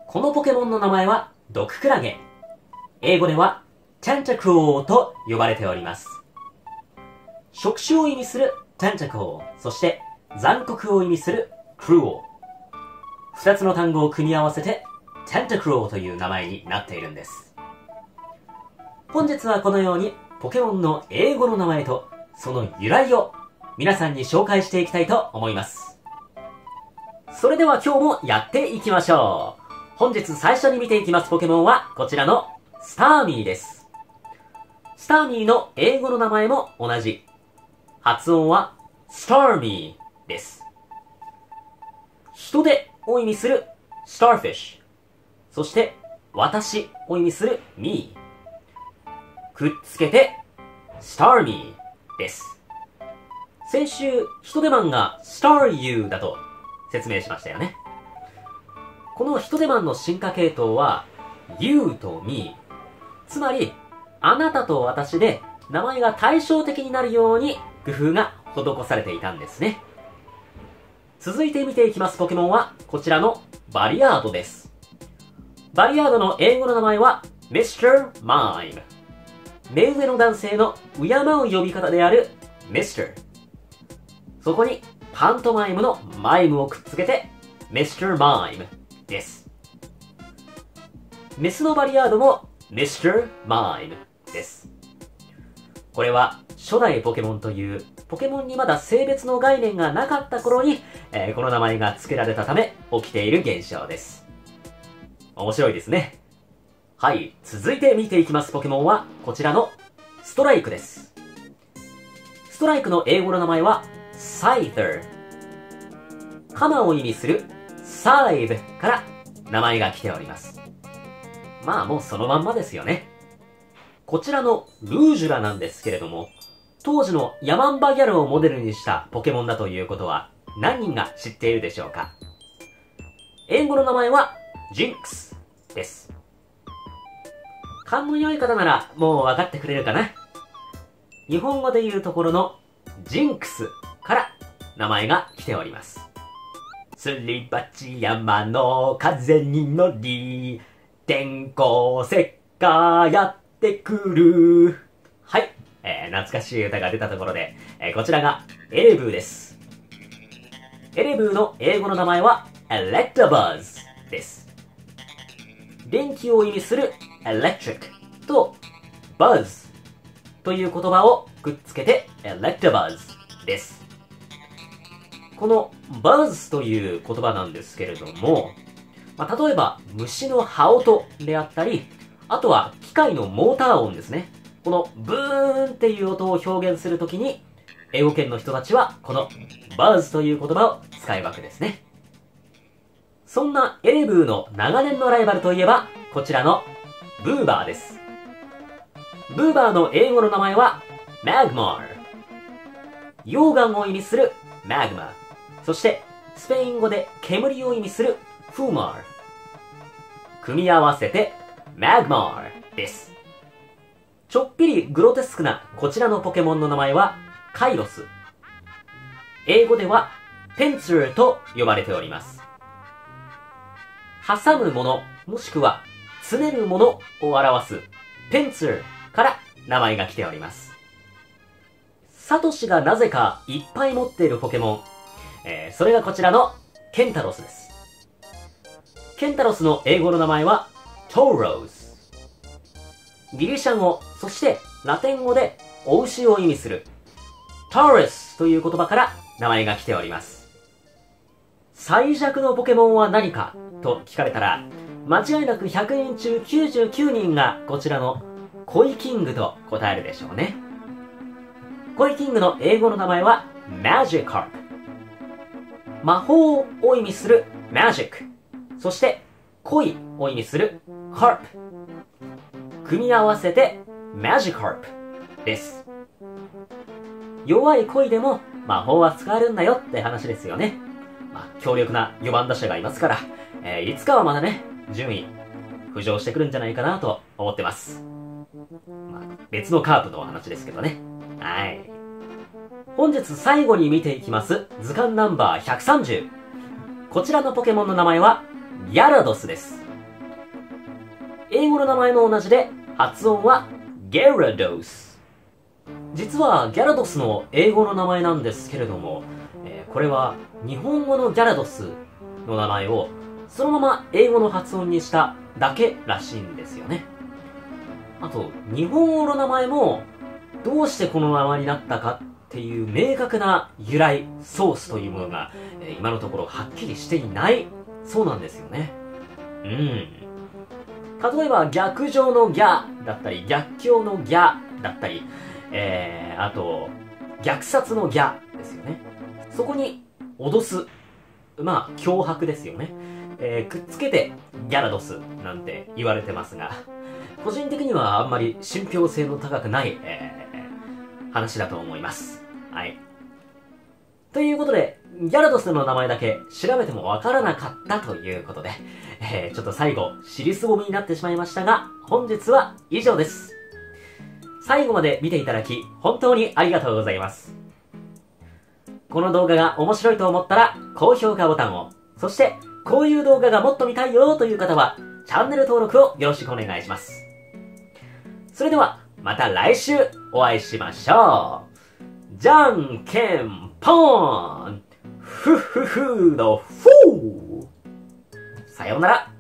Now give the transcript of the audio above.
このポケモンの名前は毒クラゲ。英語では Tentacruel と呼ばれております。触手を意味する Tentacle、そして残酷を意味する Cruel。二つの単語を組み合わせて Tentacruel という名前になっているんです。本日はこのようにポケモンの英語の名前とその由来を皆さんに紹介していきたいと思います。それでは今日もやっていきましょう。本日最初に見ていきますポケモンはこちらのスターミーです。スターミーの英語の名前も同じ。発音はスターミーです。人手を意味するスターフィッシュ。そして私を意味するミー。くっつけてスターミーです。先週人手マンがスターユーだと説明しましたよね。この人手マンの進化系統は You と Me、 つまりあなたと私で名前が対照的になるように工夫が施されていたんですね。続いて見ていきますポケモンはこちらのバリアードです。バリアードの英語の名前は Mr. Mime。 目上の男性の敬う呼び方である Mr。 そこにパントマイムのマイムをくっつけて Mr. Mime です。メスのバリアードも Mr. Mime です。これは初代ポケモンというポケモンにまだ性別の概念がなかった頃に、この名前が付けられたため起きている現象です。面白いですね。はい、続いて見ていきますポケモンはこちらのストライクです。ストライクの英語の名前はサイザー。鎌を意味するサイブから名前が来ております。まあもうそのまんまですよね。こちらのルージュラなんですけれども、当時のヤマンバギャルをモデルにしたポケモンだということは何人が知っているでしょうか。英語の名前はジンクスです。勘の良い方ならもう分かってくれるかな。日本語で言うところのジンクスから名前が来ております。すり鉢山の風に乗り、天候石火やってくる。はい、懐かしい歌が出たところで、こちらがエレブーです。エレブーの英語の名前はエレクトバズです。電気を意味するエレクトリックとバズという言葉をくっつけてエレクトバズです。このバズという言葉なんですけれども、例えば虫の羽音であったり、あとは機械のモーター音ですね。このブーンっていう音を表現するときに、英語圏の人たちはこのバズという言葉を使うわけですね。そんなエレブーの長年のライバルといえば、こちらのブーバーです。ブーバーの英語の名前はマグマー。溶岩を意味するマグマ。そしてスペイン語で煙を意味するフーマー。組み合わせてマグマーです。ちょっぴりグロテスクなこちらのポケモンの名前はカイロス。英語ではペンツルと呼ばれております。挟むものもしくはつねるものを表すペンツルから名前が来ております。サトシがなぜかいっぱい持っているポケモン、それがこちらのケンタロスです。ケンタロスの英語の名前はトーロズ。ギリシャ語、そしてラテン語でお牛を意味するタウレスという言葉から名前が来ております。最弱のポケモンは何かと聞かれたら、間違いなく100人中99人がこちらのコイキングと答えるでしょうね。コイキングの英語の名前はマジカープ。魔法を意味するマジック、そして恋を意味するカープ。組み合わせてマジカープです。弱い恋でも魔法は使えるんだよって話ですよね。強力な4番打者がいますから、いつかはまだね、順位浮上してくるんじゃないかなと思ってます。別のカープのお話ですけどね。はい。本日最後に見ていきます図鑑ナンバー130。こちらのポケモンの名前はギャラドスです。 英語の名前も同じで、発音はギャラドス。実はギャラドスの英語の名前なんですけれども、これは日本語のギャラドスの名前をそのまま英語の発音にしただけらしいんですよね。あと、日本語の名前もどうしてこの名前になったかっていう明確な由来、ソースというものが今のところはっきりしていないそうなんですよね。例えば逆上のギャだったり、逆境のギャだったり、あと、虐殺のギャですよね。そこに脅す、まあ脅迫ですよね。くっつけてギャラドスなんて言われてますが、個人的にはあんまり信憑性の高くない、話だと思います。はい。ということで、ギャラドスの名前だけ調べてもわからなかったということで、ちょっと最後、尻すぼみになってしまいましたが、本日は以上です。最後まで見ていただき、本当にありがとうございます。この動画が面白いと思ったら、高評価ボタンを、そして、こういう動画がもっと見たいよという方は、チャンネル登録をよろしくお願いします。それでは、また来週お会いしましょう。じゃんけんぽーんふっふふーのふーさようなら。